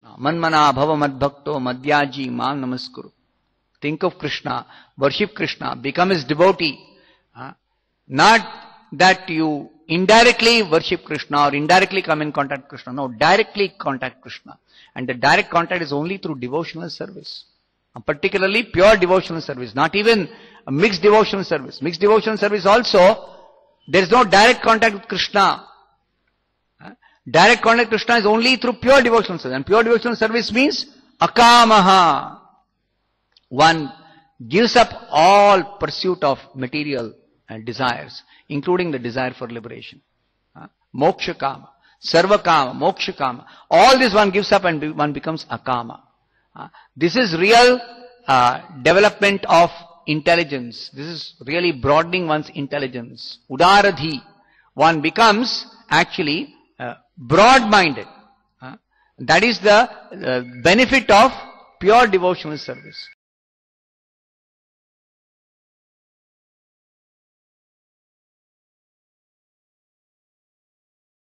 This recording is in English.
Manmana bhava madbhakto madhyaji mam namaskuru. Think of Krishna, worship Krishna, become his devotee. Not that you indirectly worship Krishna or indirectly come in contact with Krishna. No, directly contact Krishna. And the direct contact is only through devotional service. Particularly pure devotional service, not even a mixed devotional service. Mixed devotional service also, there is no direct contact with Krishna. Direct contact with Krishna is only through pure devotional service. And pure devotional service means akamaha. One gives up all pursuit of material desires, including the desire for liberation. Moksha kama, sarva kama, moksha kama. All this one gives up and one becomes akama. This is real development of intelligence. This is really broadening one's intelligence. Udaradhi. One becomes actually broad-minded. That is the benefit of pure devotional service.